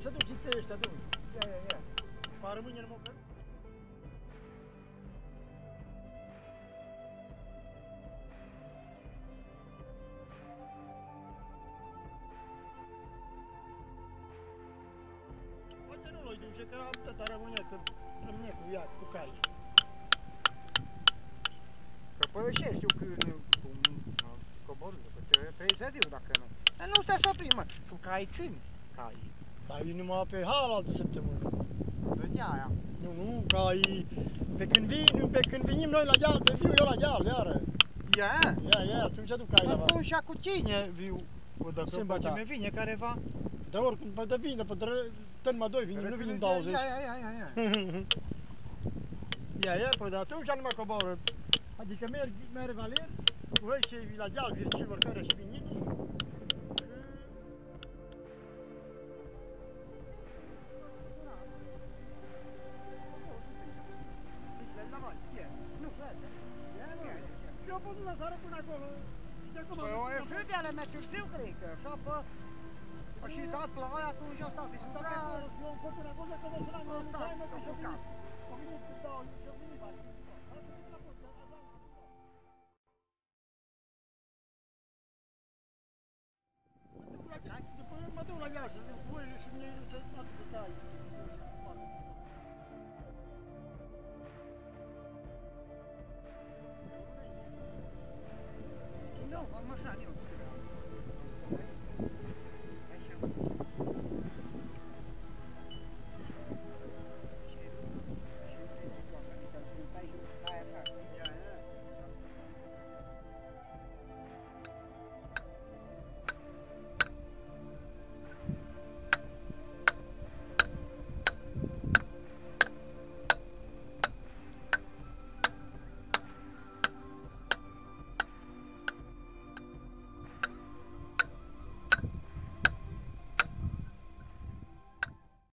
să duci ți ăștia, du. Ia. Pa rămâne în mocăr. Poate nu l-o duce, că atâta rămâne cu ea, cu cai. Că pălășești, știu că cum coborâtă, că trebuie să diu dacă nu. Dar nu stai să oprim, mă, cu cai când? Cai. Cai numai pe halaltă săptămână. În aia. Nu, cai, pe când venim noi la deal, pe fiu eu la deal, iară. Ia. Atunci aduc cai la Atunci cu cine viu? O dacă Sâmbătă. poate mi vine careva? Dar oricum, pe vine, pe tănma 2 vine, nu vine 20. Ia, păi de atunci nu mai coboră. Adică merg Valer, cu ei și la deal, virgilor care și vin, nu știu. Și eu pădut la seară până acolo. Păi o ieșit de ale mai târziu, cred că, așa, și dat ploaia, atunci a stat. Și dacă acolo, și eu încot până acolo, că vă